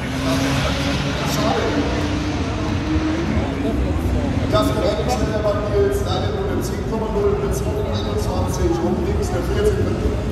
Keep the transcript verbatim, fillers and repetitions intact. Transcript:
Das Rennen der Nils, eine Minute zehn Komma null bis einundzwanzig und links der vierzehn.